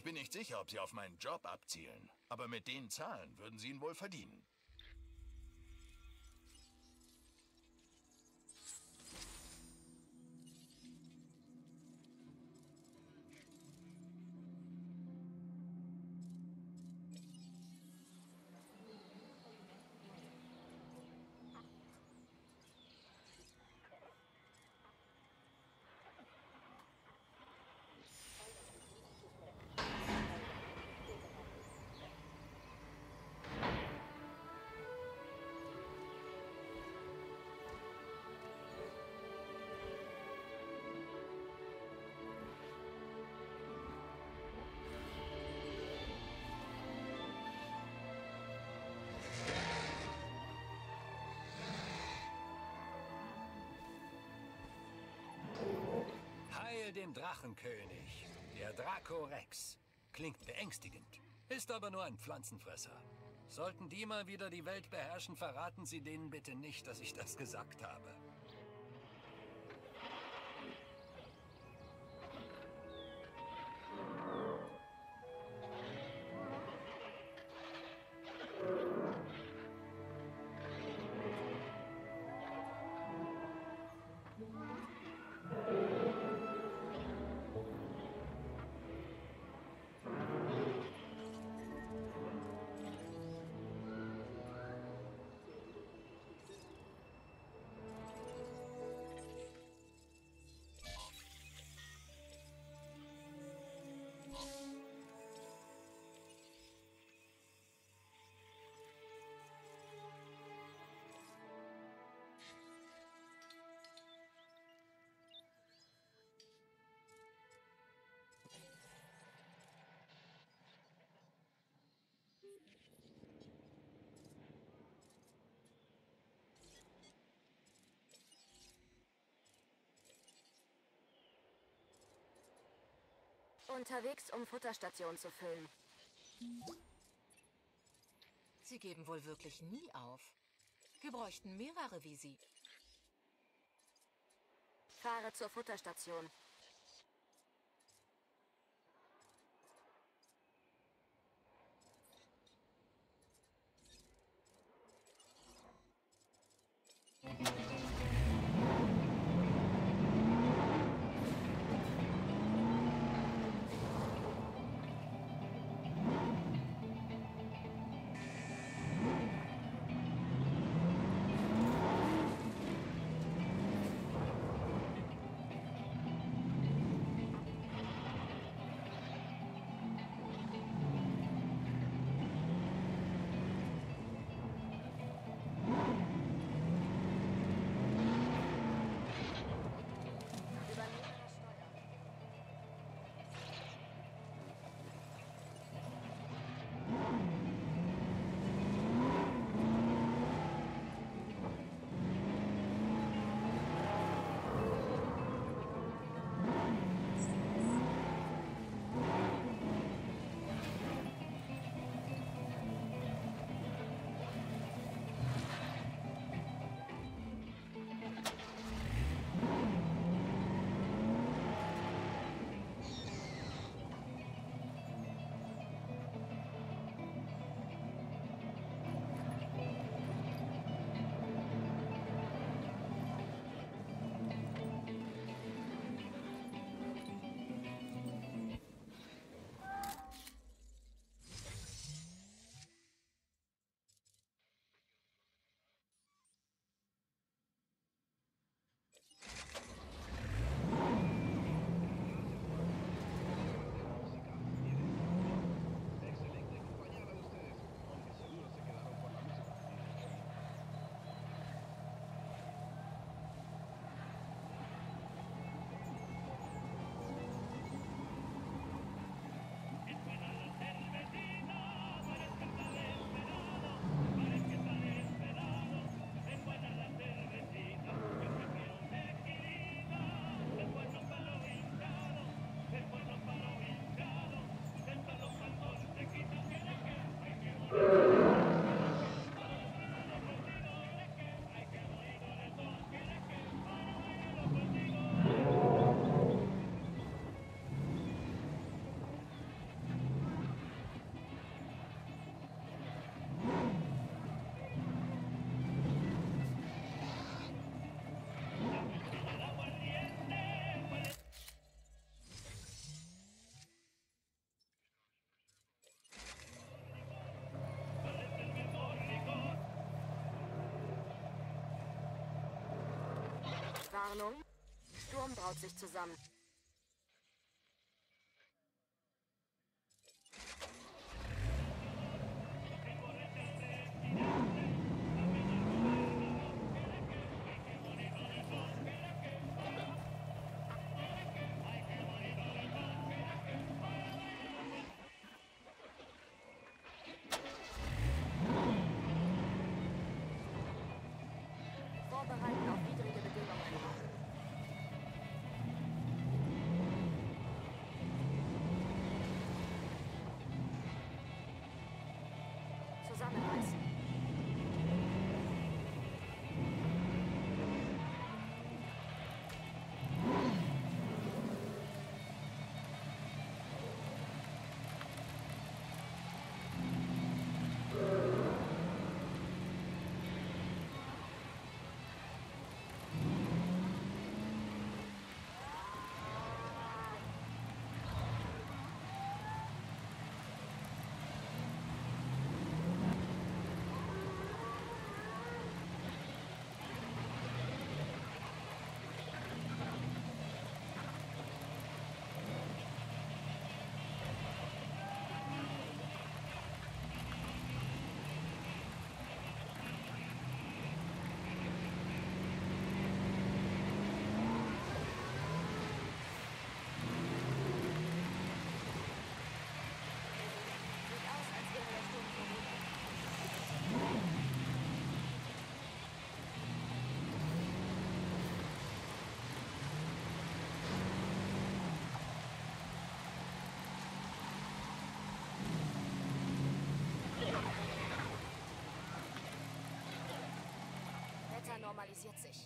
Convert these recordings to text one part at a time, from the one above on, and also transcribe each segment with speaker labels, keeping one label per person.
Speaker 1: Ich bin nicht sicher, ob Sie auf meinen Job abzielen, aber mit den Zahlen würden Sie ihn wohl verdienen.
Speaker 2: Heil dem Drachenkönig, der Draco Rex. Klingt beängstigend, ist aber nur ein Pflanzenfresser. Sollten die mal wieder die Welt beherrschen, verraten Sie denen bitte nicht, dass ich das gesagt habe.
Speaker 3: Unterwegs, um Futterstation zu füllen.
Speaker 4: Sie geben wohl wirklich nie auf. Wir bräuchten mehrere wie Sie.
Speaker 3: Fahre zur Futterstation. Warnung. Sturm braut sich zusammen. Vorbereiten auf widrige Bedingungen. Zusammenreißen. Sieht aus, als wäre der Sturm vorüber. Wetter normalisiert sich.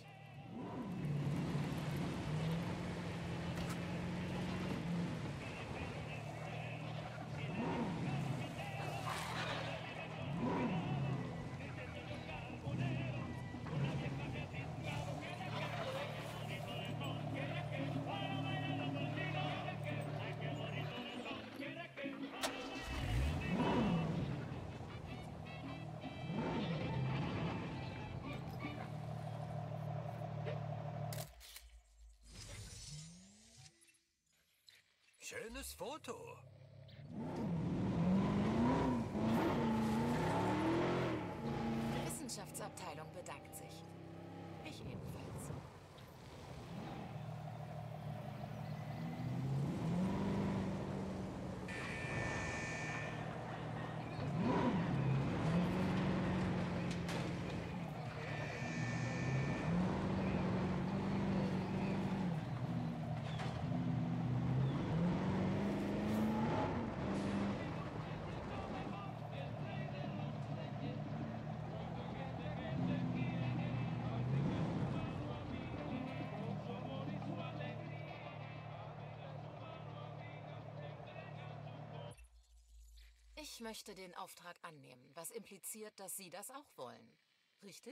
Speaker 2: Schönes Foto.
Speaker 4: Die Wissenschaftsabteilung bedankt sich. Ich ebenfalls. Ich möchte den Auftrag annehmen, was impliziert, dass Sie das auch wollen. Richtig?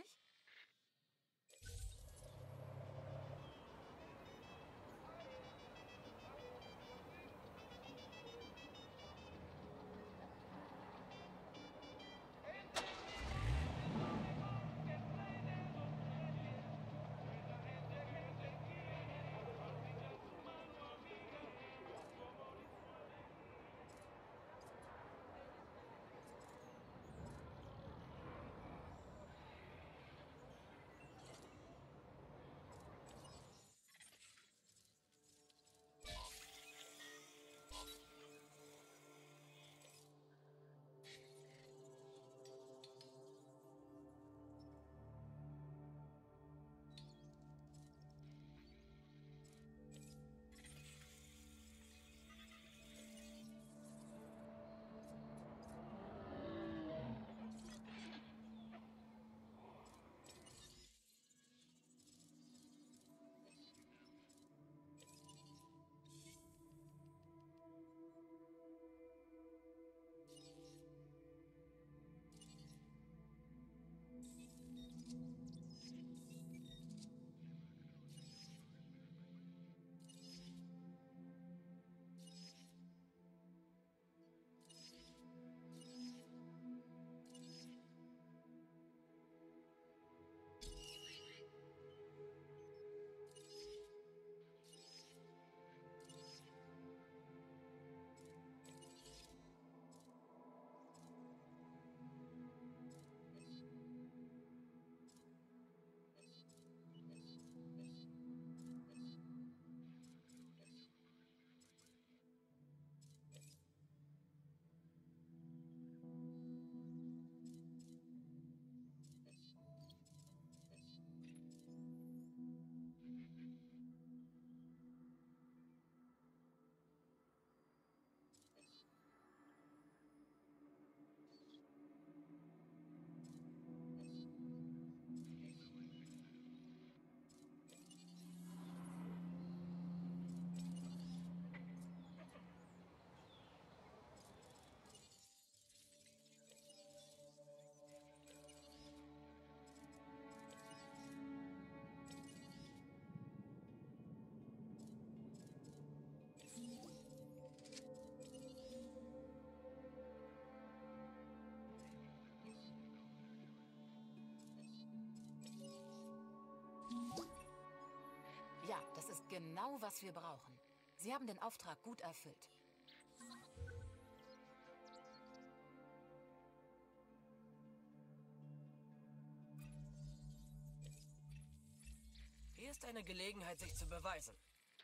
Speaker 4: Genau, was wir brauchen. Sie haben den Auftrag gut erfüllt.
Speaker 5: Hier ist eine Gelegenheit, sich zu beweisen.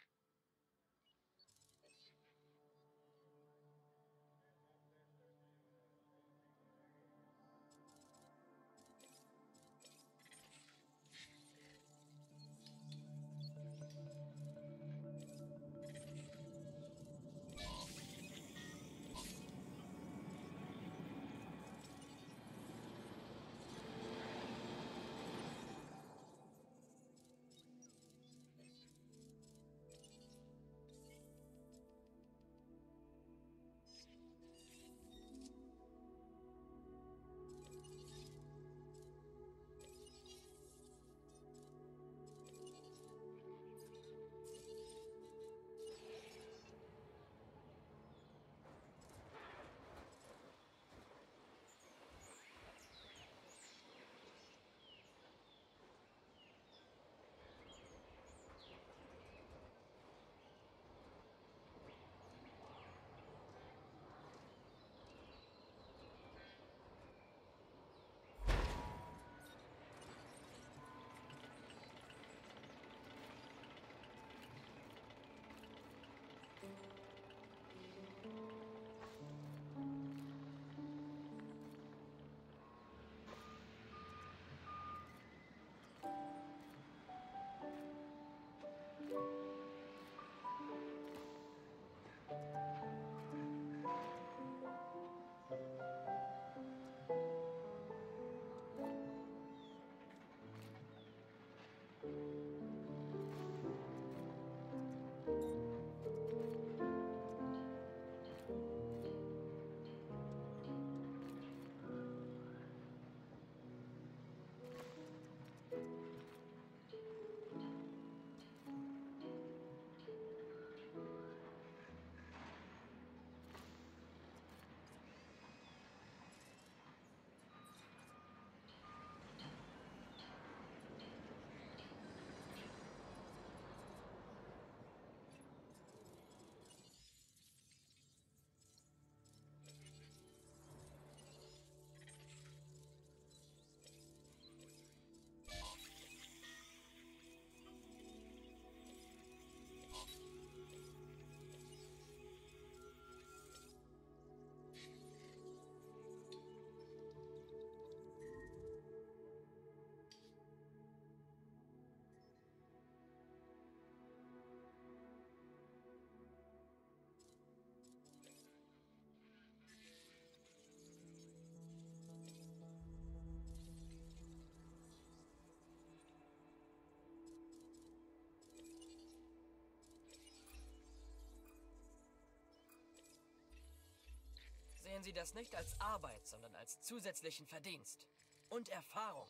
Speaker 5: Sehen Sie das nicht als Arbeit, sondern als zusätzlichen Verdienst und Erfahrung.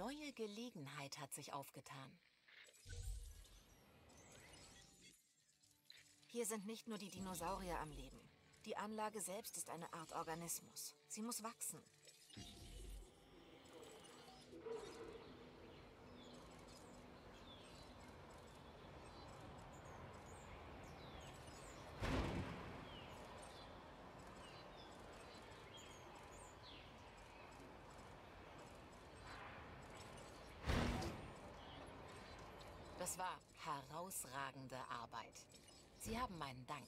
Speaker 4: neue Gelegenheit hat sich aufgetan. Hier sind nicht nur die Dinosaurier am Leben. Die Anlage selbst ist eine Art Organismus. Sie muss wachsen. Das war herausragende Arbeit. Sie haben meinen Dank.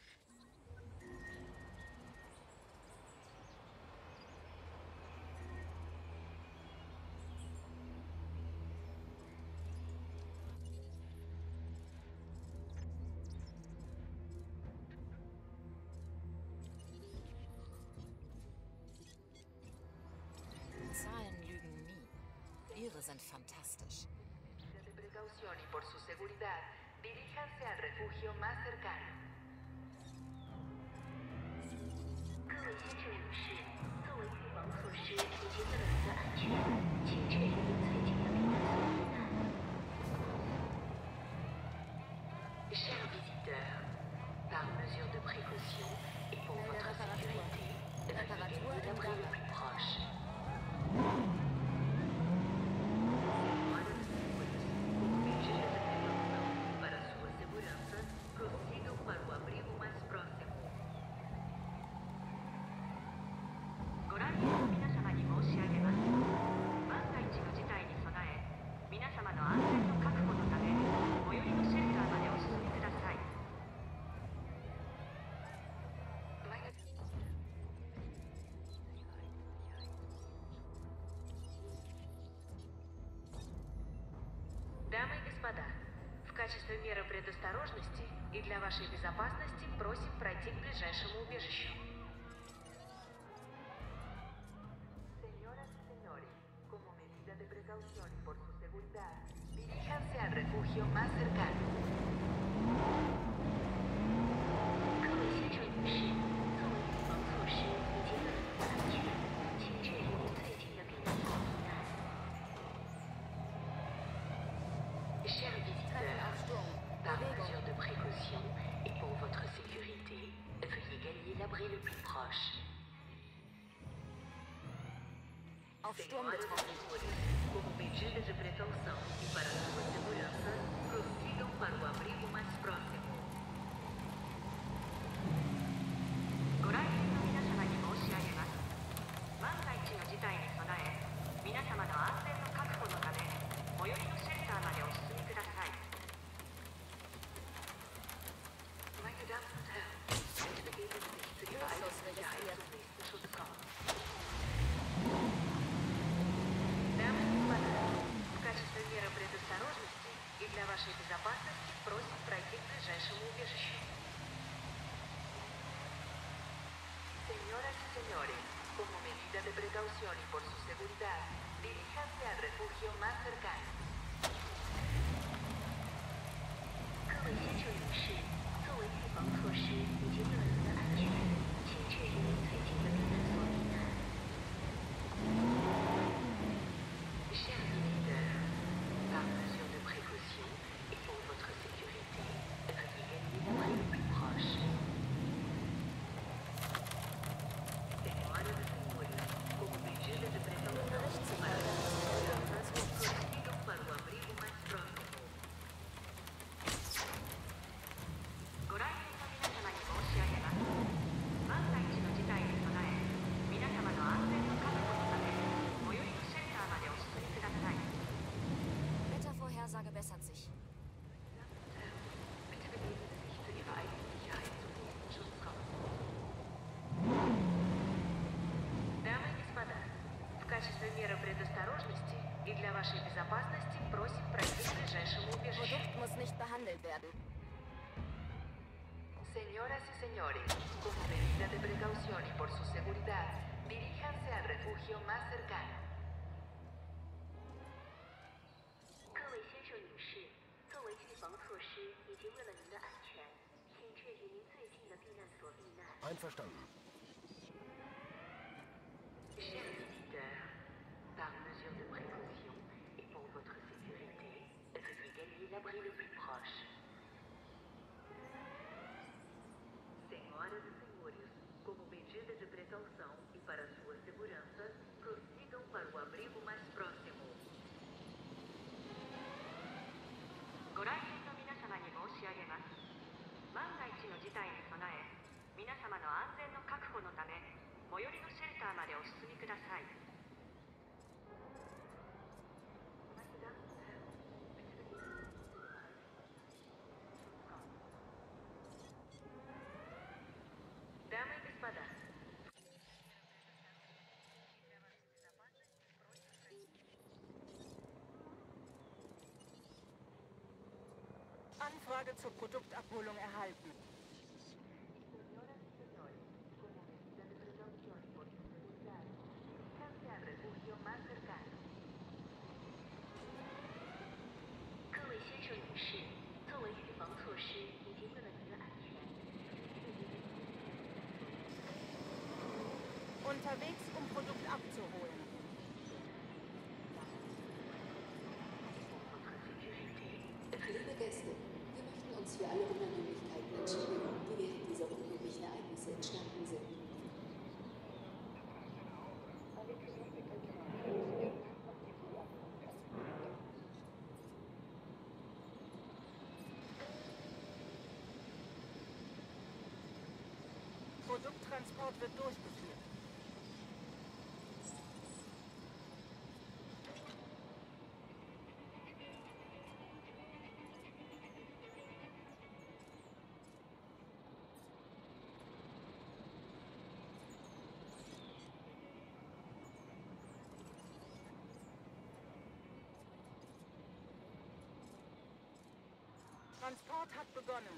Speaker 4: Zahlen lügen nie. Ihre sind fantastisch.
Speaker 6: De precaución y por su seguridad, diríjanse al refugio más cercano.
Speaker 7: 各位先生女士，作为预防措施以及为了您的安全，请确认您最近的避难所避难。
Speaker 6: Chers visiteurs, par mesure de précaution et pour votre sécurité, veuillez gagner l'abri le plus proche. Para sua segurança, prossigam para o abrigo mais próximo.
Speaker 7: ご来賓の皆様に申し上げます。万が一の事態に備え、皆様の安全の確保のため、最寄りのシェルターまでお進みください。
Speaker 6: Дамы и господа, в качестве меры предосторожности и для вашей безопасности просим пройти к ближайшему убежищу. Señoras y señores, como medida de precaución y por su seguridad, diríjanse al refugio más cercano.
Speaker 7: 各位先生女士，作为预防措施以及为了您的安全，请确认您最近的避难所避难。
Speaker 6: Chers visiteurs, par mesure de précaution et pour votre sécurité, veuillez gagner l'abri le plus proche.
Speaker 4: Auf Sturm
Speaker 6: Senhoras e
Speaker 4: getroffen.
Speaker 6: senhores, como medida de precaução e para sua segurança, prossigam para o abrigo mais próximo.
Speaker 7: ご来賓の皆様に申し上げます。万が一の事態に備え、皆様の安全の確保のため、最寄りのシェルターまでお進みください。
Speaker 6: Meine Damen und Herren, bitte begeben Sie sich zu Ihrer eigenen Sicherheit zum nächsten Schutzraum. Дамы и господа, в качестве меры предосторожности и для вашей безопасности просим пройти к ближайшему убежищу. Señoras y señores, como medida de precaución y por su seguridad, diríjanse al refugio más cercano.
Speaker 7: 各位先生女士，作为预防措施以及为了您的安全，请确认您最近的避难所避难。
Speaker 6: Chers visiteurs, par mesure de précaution et pour votre sécurité, veuillez gagner l'abri le plus proche. Señoras y señores, como medida de precaución para su seguranza, prossigam para o abrigo mais próximo.
Speaker 7: ご来賓の皆様に申し上げます。万が一の事態に備え、皆様の安全の確保のため、最寄りのシェルターまでお進みください。
Speaker 4: Wettervorhersage bessert sich.
Speaker 6: Bitte begeben Sie sich zu Ihrer eigenen Sicherheit zum nächsten Schutzraum. Дамы и господа, в качестве меры предосторожности и для вашей безопасности просим пройти к ближайшему убежищу.
Speaker 3: Produkt muss nicht behandelt werden.
Speaker 6: Señoras y señores, como medida de precaución y por su seguridad, diríjanse al refugio más cercano.
Speaker 7: 各位先生女士，作为预防措施以及为了您的安全，请确认您最近的避难所避难。
Speaker 1: Einverstanden.
Speaker 6: Chers visiteurs, par mesure de précaution precaução e para sua segurança, prossigam para o abrigo mais próximo.
Speaker 7: ご来店の皆様に申し上げます。万が一の事態に備え、皆様の安全の確保のため、最寄りのシェルターまでお進みください。
Speaker 6: Дамы и господа,
Speaker 8: Anfrage zur Produktabholung erhalten.
Speaker 6: señoras y señores, con la medida de precaución y por su seguridad, diríjanse al refugio más cercano.
Speaker 7: 各位先生女士，作为预防措施以及为了您的安全，
Speaker 8: Unterwegs, um Produkt abzuholen.
Speaker 9: Liebe Gäste, wir möchten uns für alle Unannehmlichkeiten entschuldigen, die während dieser unglücklichen Ereignisse entstanden sind.
Speaker 8: Produkttransport wird durchgeführt. Transport hat begonnen.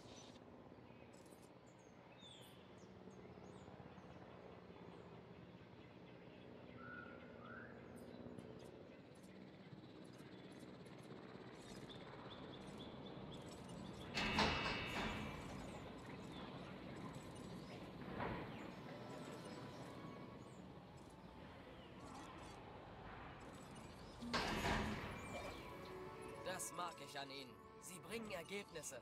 Speaker 5: Das mag ich an ihnen. Sie bringen Ergebnisse.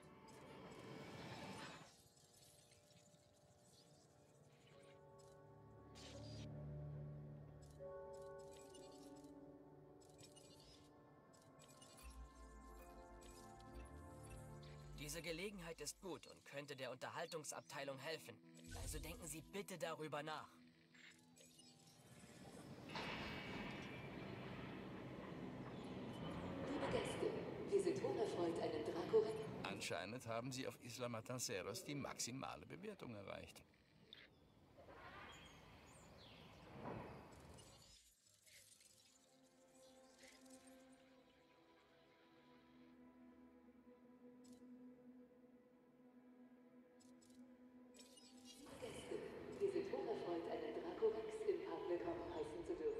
Speaker 5: Diese Gelegenheit ist gut und könnte der Unterhaltungsabteilung helfen. Also denken Sie bitte darüber nach.
Speaker 9: Liebe Gäste, wir sind unerfreut, einen Dracorex.
Speaker 1: Anscheinend haben Sie auf Isla Matanceros die maximale Bewertung erreicht.
Speaker 9: Gäste, wir sind unerfreut, einen Dracorex im Park willkommen heißen zu dürfen.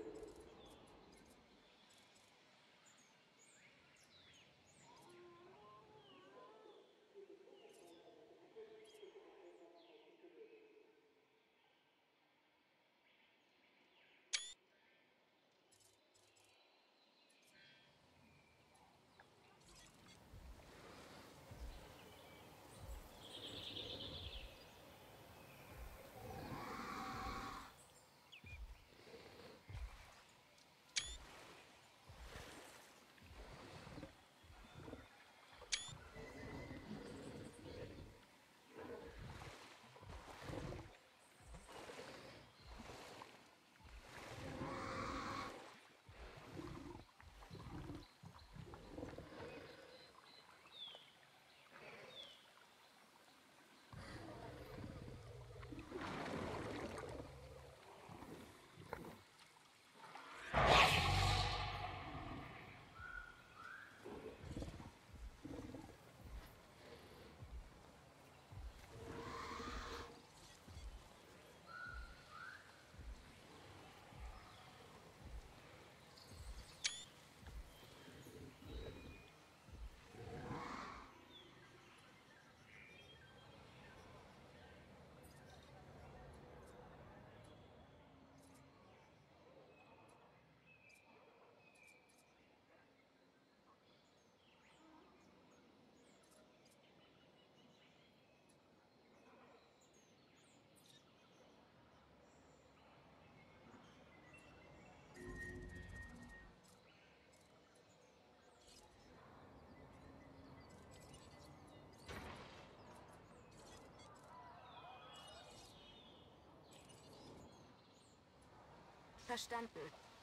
Speaker 3: Verstanden.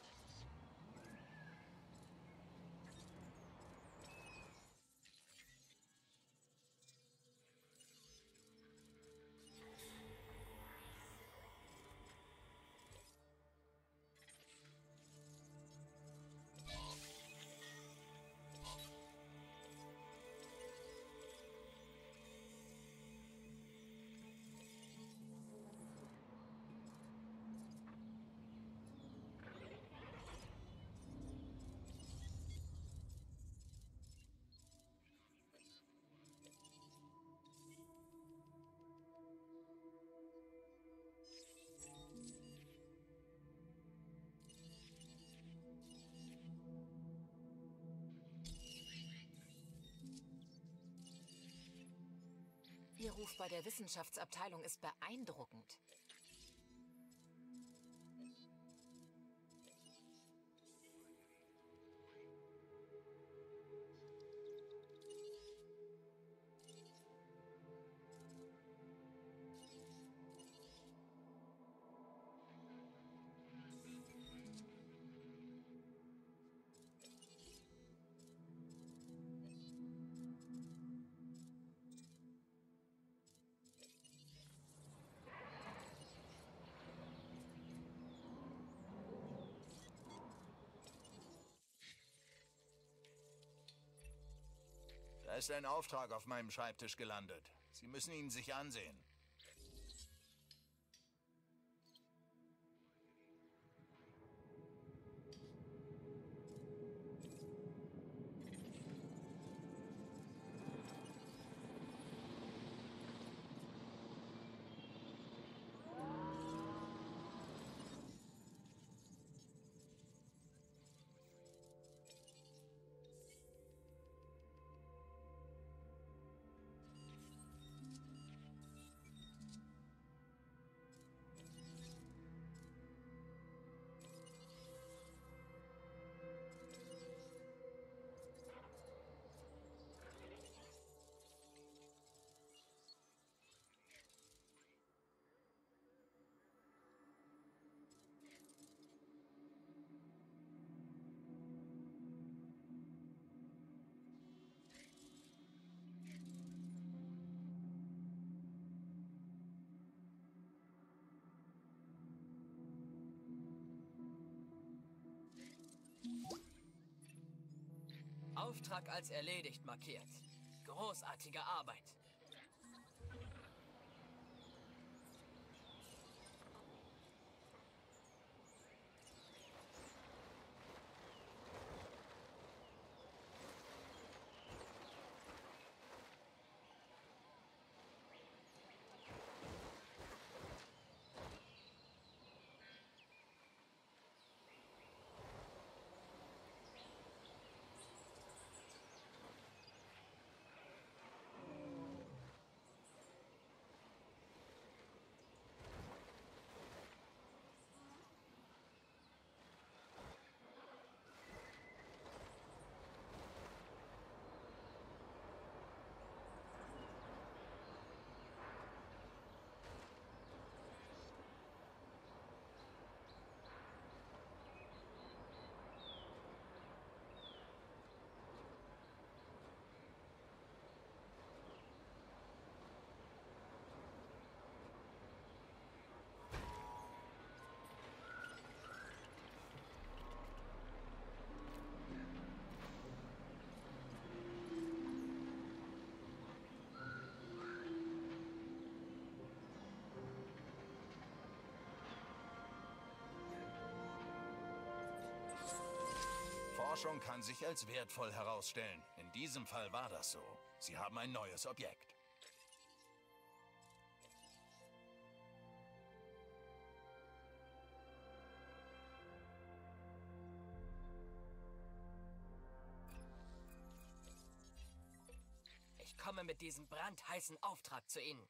Speaker 4: Ihr Ruf bei der Wissenschaftsabteilung ist beeindruckend.
Speaker 1: Da ist ein Auftrag auf meinem Schreibtisch gelandet. Sie müssen ihn sich ansehen.
Speaker 5: Auftrag als erledigt markiert. Großartige Arbeit.
Speaker 1: Forschung kann sich als wertvoll herausstellen. In diesem Fall war das so. Sie haben ein neues Objekt.
Speaker 5: Ich komme mit diesem brandheißen Auftrag zu Ihnen.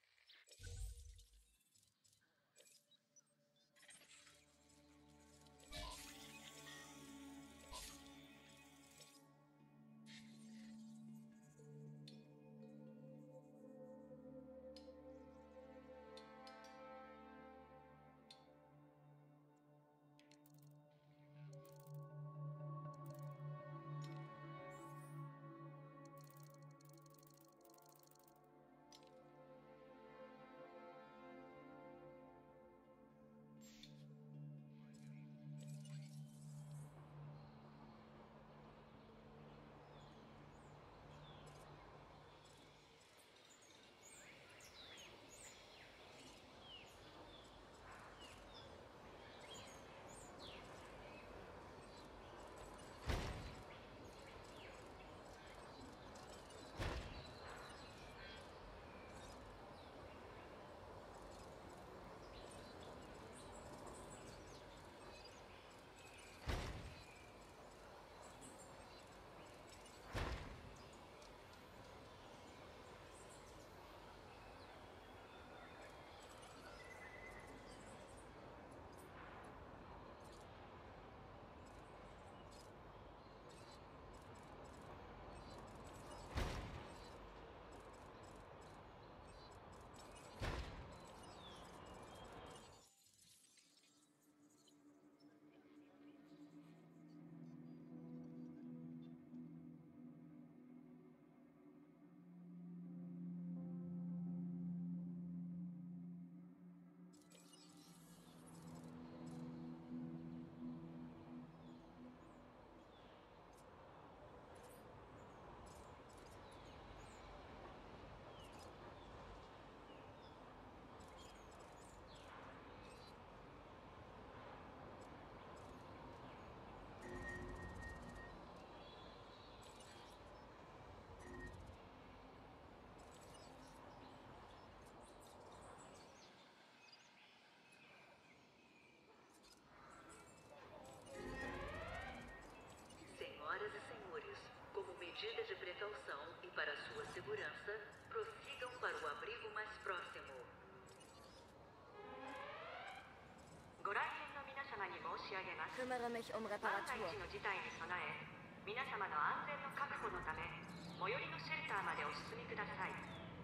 Speaker 3: kümmere mich um
Speaker 7: 万が
Speaker 3: Reparatur.
Speaker 7: 一の事態に備え、皆様の安全の確保のため、最寄りのシェルターまでお進みください。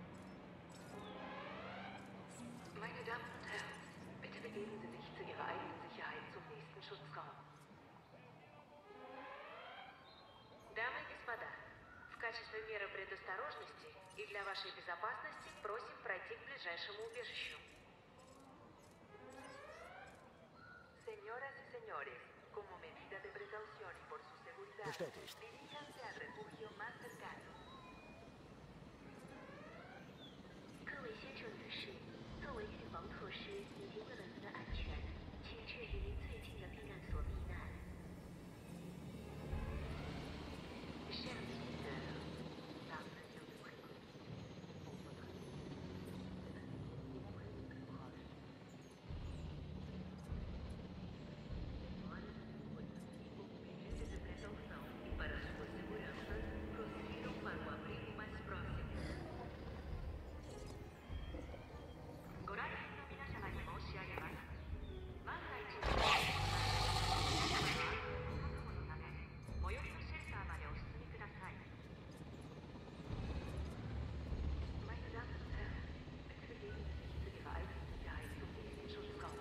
Speaker 6: Meine Damen und Herren, bitte begeben Sie sich zu Ihrer eigenen Sicherheit zum nächsten Schutzraum.
Speaker 7: Дамы и господа, в качестве меры предосторожности и для вашей безопасности просим пройти к ближайшему убежищу.
Speaker 6: Señoras y señores, como medida de precaución y por su seguridad,
Speaker 2: Bestätigt.
Speaker 6: diríjanse al refugio más cercano.
Speaker 10: 各位先生女士，作为预防措施以及为了您的安全，请确定离最近的避难所避难。
Speaker 6: Chers visiteurs, par mesure de précaution, pour votre sécurité, évacuez le plus proche.
Speaker 7: Medida de precaução e para sua segurança, prossigam para o abrigo mais próximo. ご来賓の皆様に申し上げます。万が一の事態に備え、皆様の安全の確保のため、最寄りのシェルターまでお進みください。
Speaker 6: Meine Damen und Herren, bitte begeben Sie sich zu Ihrer eigenen Sicherheit zum nächsten Schutzraum.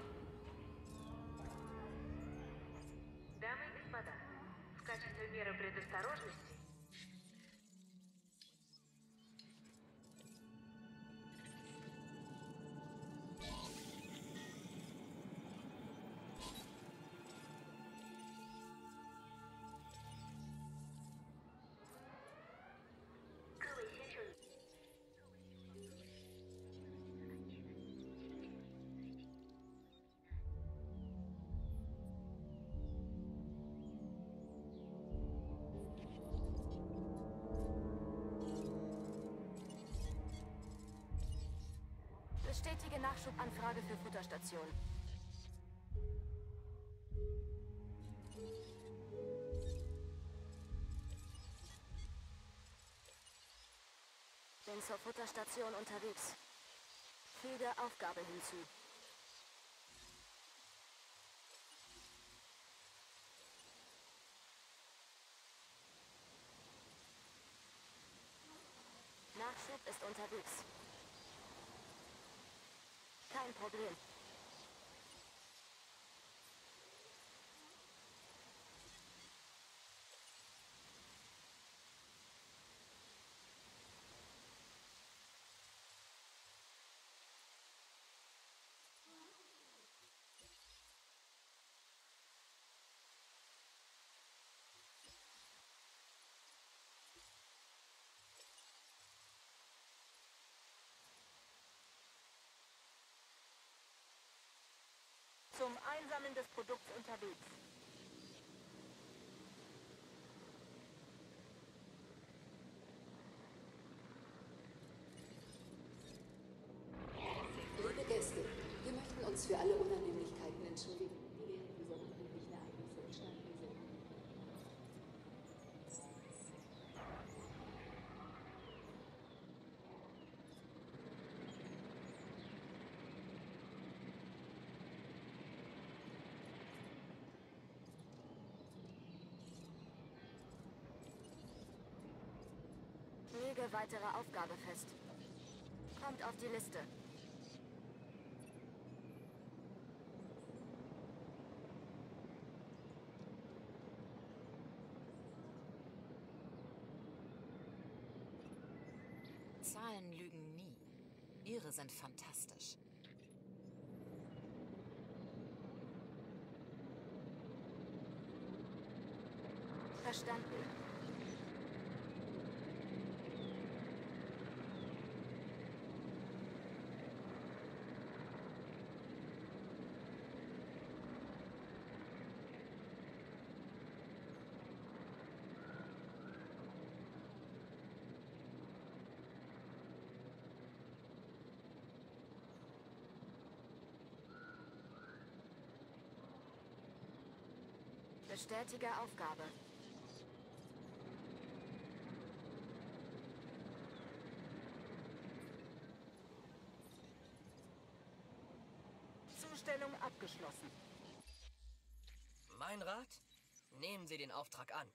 Speaker 7: Дамы и господа, в качестве меры предосторожности
Speaker 3: Bestätige Nachschubanfrage für Futterstation. Bin zur Futterstation unterwegs. Füge Aufgabe hinzu. Nachschub ist unterwegs. Kein Problem.
Speaker 8: Zum Einsammeln des Produkts unterwegs.
Speaker 9: Liebe Gäste, wir möchten uns für alle Unannehmlichkeiten entschuldigen, die während dieser unglücklichen Ereignisse entstanden sind.
Speaker 3: Lege weitere Aufgabe fest. Kommt auf die Liste.
Speaker 4: Zahlen lügen nie. Ihre sind fantastisch.
Speaker 3: Verstanden. Bestätige Aufgabe.
Speaker 8: Zustellung abgeschlossen.
Speaker 5: Mein Rat? Nehmen Sie den Auftrag an.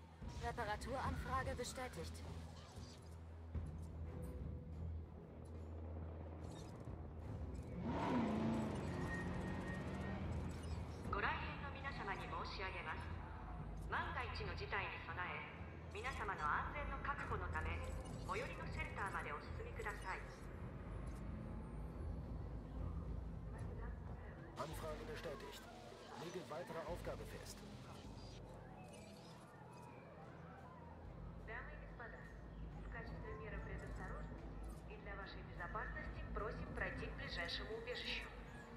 Speaker 3: Reparaturanfrage bestätigt.
Speaker 7: 皆様の安全の確保のため最寄りのシェルターまでお進みください。
Speaker 11: Anfrage bestätigt. Lege weitere Aufgabe fest.
Speaker 7: Дамы и господа, в качестве меры предосторожности и для вашей безопасности просим пройти к ближайшему убежищу.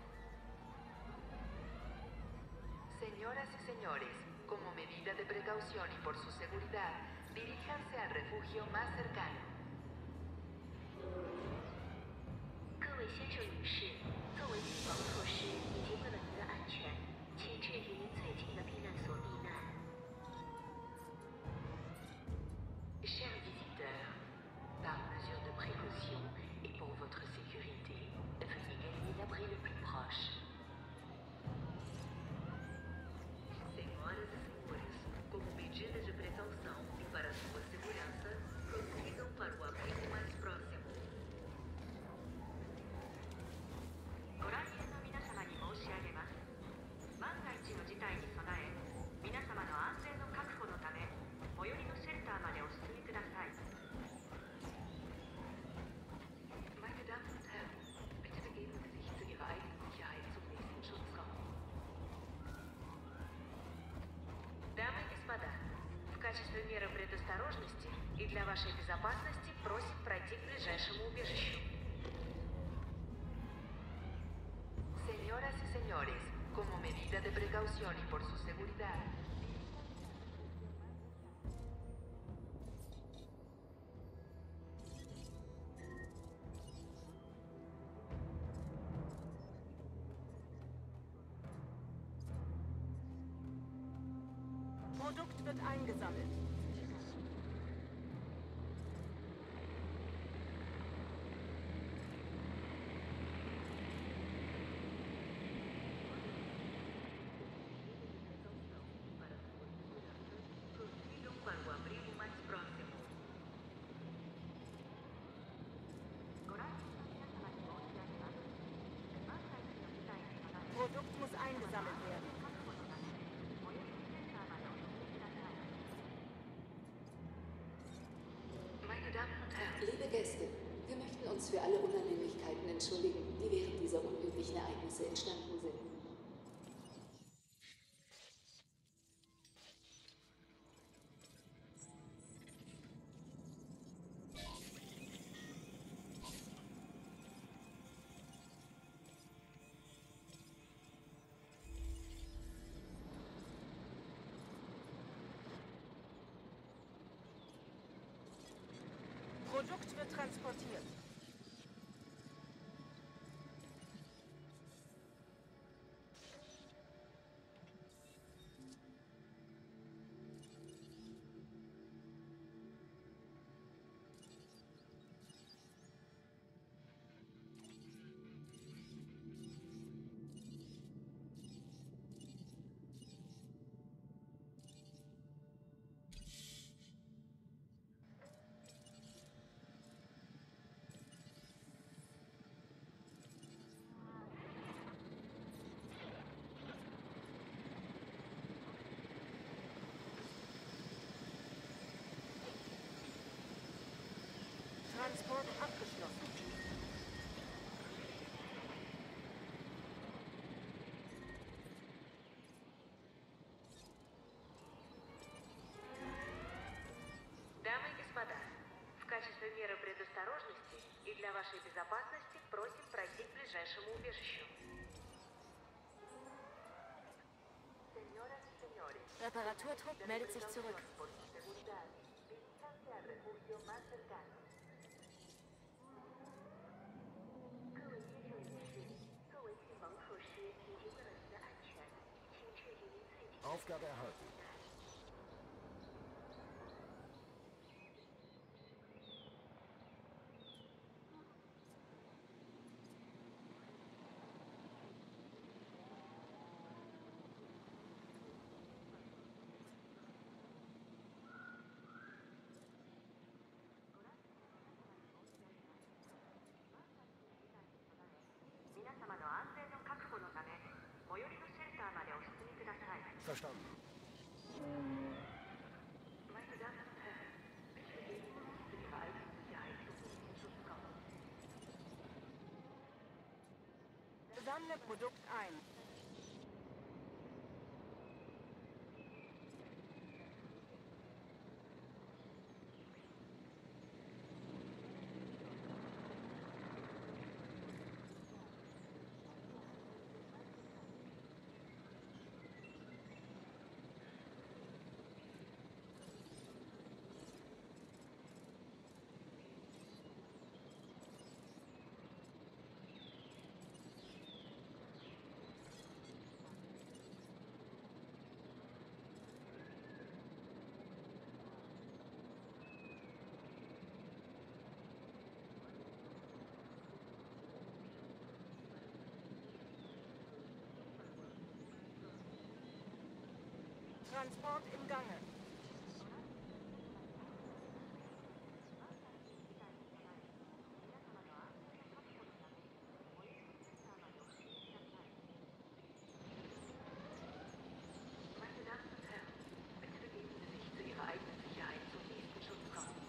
Speaker 6: Señoras y señores, como medida de precaución y por su seguridad, diríjanse al refugio más cercano.
Speaker 10: 各位先生女士，作为预防措施以及为了您的安全，请确于您最近的避难所避难。
Speaker 6: Chers visiteurs, par mesure de précaution et pour votre sécurité, veuillez gagner l'abri le plus proche. Senhoras e senhores, como medida de precaução e para sua segurança, prossigam para o abrigo mais próximo.
Speaker 7: ご来園の皆様に申し上げます。万が一の事態に備え、皆様の安全の確保のため、最寄りのシェルターまでお進みください。
Speaker 6: Meine Damen und Herren, bitte begeben Sie sich zu Ihrer eigenen Sicherheit zum nächsten Schutzraum.
Speaker 7: Дамы и господа, в качестве меры предосторожности и для вашей безопасности просим пройти к ближайшему убежищу.
Speaker 6: Señoras y señores, como medida de precaución y por su seguridad,
Speaker 8: Produkt wird eingesammelt.
Speaker 6: prossigam para o abrigo mais próximo.
Speaker 8: Produkt muss eingesammelt werden.
Speaker 6: Meine Damen und Herren,
Speaker 9: Liebe Gäste, wir möchten uns für alle Unannehmlichkeiten entschuldigen, die während dieser unüblichen Ereignisse entstanden sind.
Speaker 8: Produkt wird transportiert. Transport abgeschlossen.
Speaker 7: Дамы и господа, в качестве меры предосторожности и для вашей безопасности просим пройти к ближайшему убежищу.
Speaker 6: señoras y señores,
Speaker 3: Reparaturtrupp meldet sich zurück.
Speaker 6: por su seguridad, diríjanse al refugio más cercano.
Speaker 10: 各位先生女士，作为预防措施以及为了您的安全，请确于您最近的
Speaker 11: Aufgabe erhalten. Verstanden.
Speaker 6: Meine Damen und Herren,
Speaker 8: Sammle Produkt ein. Transport im Gange.
Speaker 6: Meine Damen und Herren, bitte begeben Sie sich zu Ihrer eigenen Sicherheit zum nächsten Schutzraum.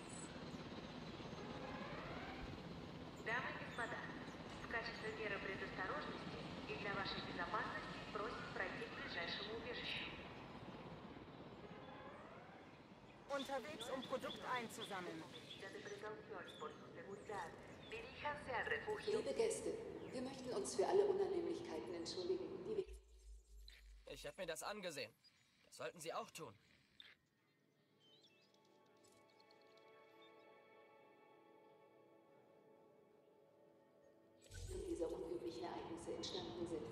Speaker 6: Дамы и господа, в качестве меры предосторожности и для вашей безопасности просим пройти к ближайшему убежищу.
Speaker 8: Unterwegs, um Produkt einzusammeln.
Speaker 6: De precaución por su seguridad, diríjanse al refugio.
Speaker 9: Liebe Gäste, wir möchten uns für alle Unannehmlichkeiten entschuldigen, die wir...
Speaker 5: Ich habe mir das angesehen. Das sollten Sie auch tun.
Speaker 9: dieser unglücklichen Ereignisse entstanden sind.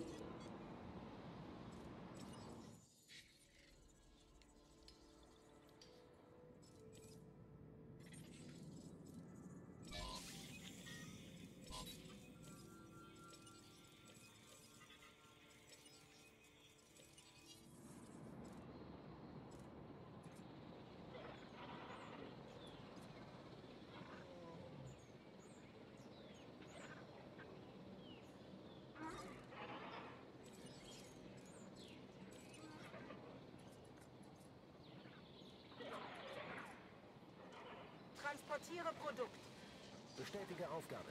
Speaker 8: Transportiere Produkt.
Speaker 11: Bestätige Aufgabe.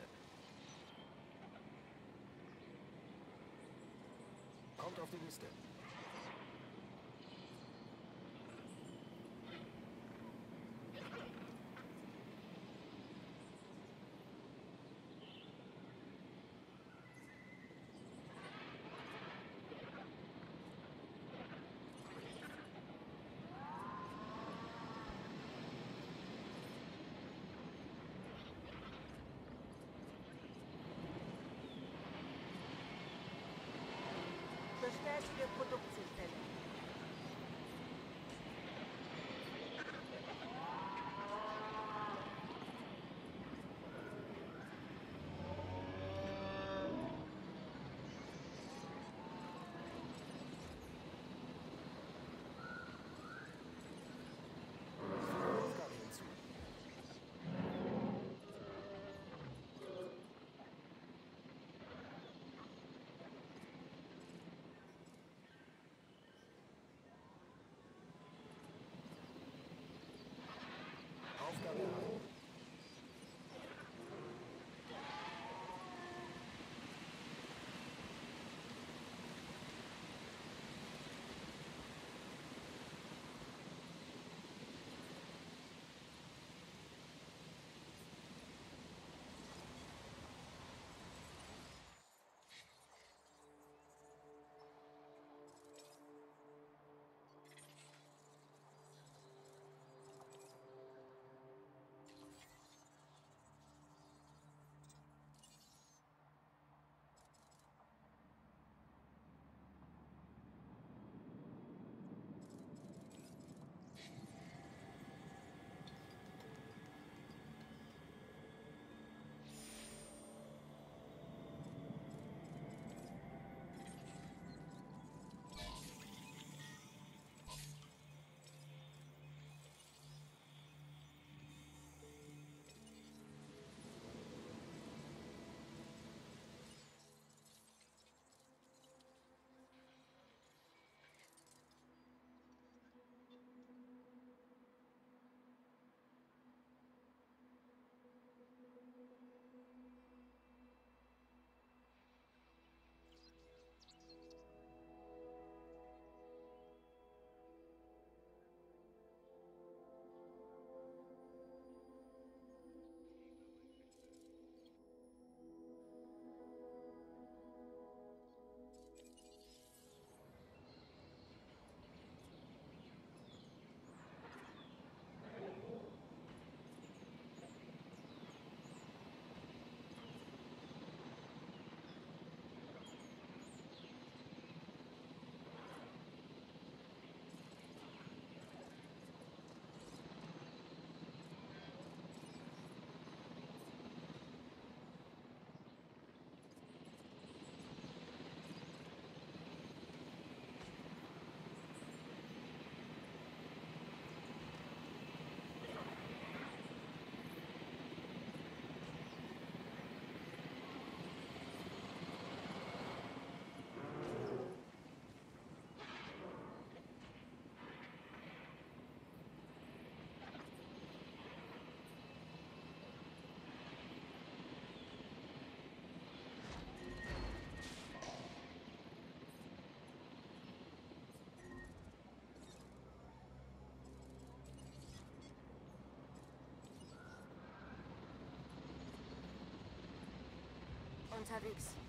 Speaker 11: Kommt auf die Liste.
Speaker 8: Bestätige Produktsicherstellung.
Speaker 11: Aufgabe hinzu. Aufgabe erhalten.
Speaker 3: Unterwegs.